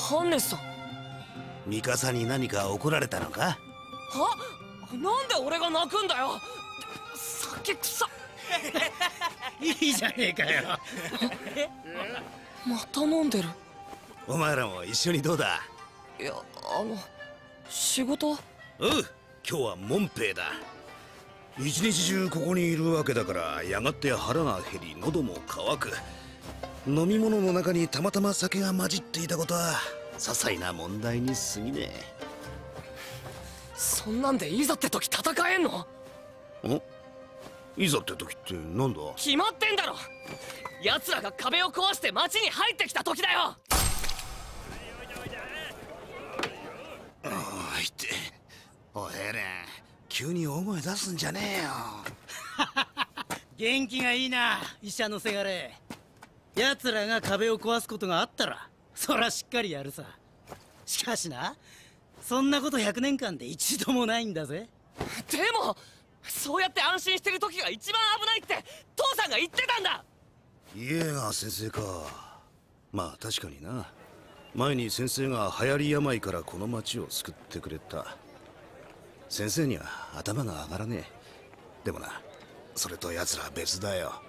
ハンネスさん。 ミカサに何か怒られたのか？ は？なんで俺が泣くんだよ。酒臭っ。 いいじゃねえかよ。 また飲んでる。 お前らも一緒にどうだ？ いや、仕事？ おう、今日はモンペイだ。一日中ここにいるわけだから、やがて腹が減り喉も渇く。飲み物の中にたまたま酒が混じっていたことは些細な問題に過ぎねえ。 そんなんでいざって時戦えんの？ いざって時ってなんだ？ 決まってんだろ。奴らが壁を壊して町に入ってきた時だよ。 おいって、おいエレン、急に大声出すんじゃねえよ。 元気がいいな、医者のせがれ。奴らが壁を壊すことがあったらそらしっかりやるさ。しかしな、そんなこと100年間で一度もないんだぜ。 でもそうやって安心してる時が一番危ないって父さんが言ってたんだ。 イエーガー先生か。まあ確かにな。前に先生が流行り病からこの町を救ってくれた。先生には頭が上がらねえ。でもな、それと奴らは別だよ。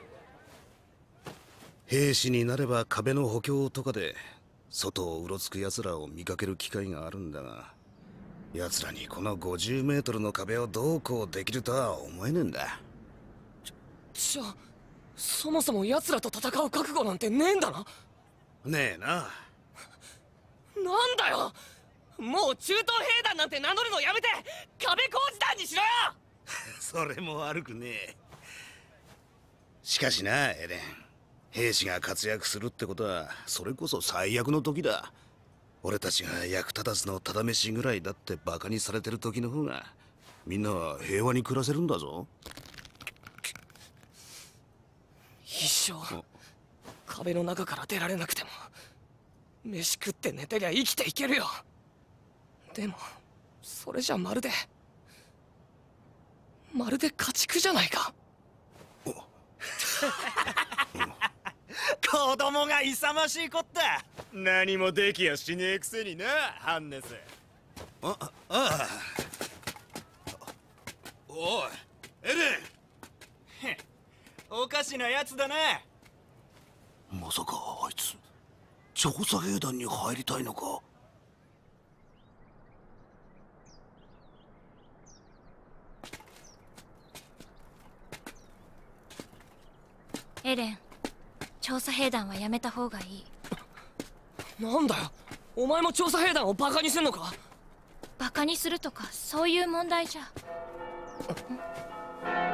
兵士になれば壁の補強とかで外をうろつく奴らを見かける機会があるんだが、奴らにこの50メートルの壁をどうこうできるとは思えねえんだ。 じゃあそもそも奴らと戦う覚悟なんてねえんだな。 ねえな。 なんだよ、もう中東兵団なんて名乗るのやめて壁工事団にしろよ。 それも悪くねえ。しかしなエレン、兵士が活躍するってことはそれこそ最悪の時だ。俺たちが役立たずのただ飯ぐらいだってバカにされてる時の方がみんなは平和に暮らせるんだぞ。 一生壁の中から出られなくても飯食って寝てりゃ生きていけるよ。でもそれじゃまるで家畜じゃないか。 子供が勇ましいこった。何もできやしねえくせにな、ハンネス。 ああ。おいエレン。おかしなやつだな。 まさかあいつ調査兵団に入りたいのか？ エレン、調査兵団はやめた方がいい。 なんだよ、お前も調査兵団をバカにすんのか？ バカにするとかそういう問題じゃ。